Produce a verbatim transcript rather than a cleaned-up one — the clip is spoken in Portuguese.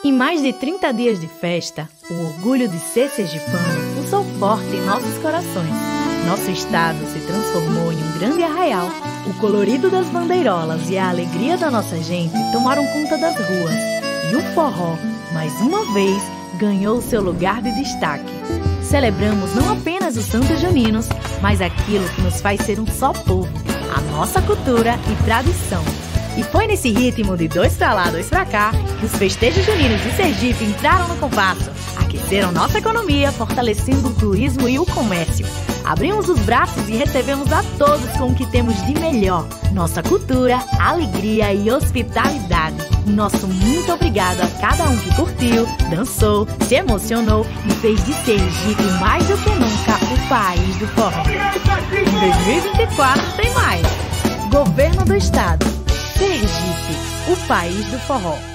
Em mais de trinta dias de festa, o orgulho de ser sergipano pulsou forte em nossos corações. Nosso estado se transformou em um grande arraial. O colorido das bandeirolas e a alegria da nossa gente tomaram conta das ruas. E o forró, mais uma vez, ganhou seu lugar de destaque. Celebramos não apenas os santos juninos, mas aquilo que nos faz ser um só povo, a nossa cultura e tradição. E foi nesse ritmo de dois pra lá, dois pra cá, que os festejos juninos de Sergipe entraram no compasso, aqueceram nossa economia, fortalecendo o turismo e o comércio. Abrimos os braços e recebemos a todos com o que temos de melhor, nossa cultura, alegria e hospitalidade. Nosso muito obrigado a cada um que curtiu, dançou, se emocionou e fez de Sergipe mais do que nunca o país do forró. Em dois mil e vinte e quatro tem mais. Governo do Estado. Sergipe, o país do forró.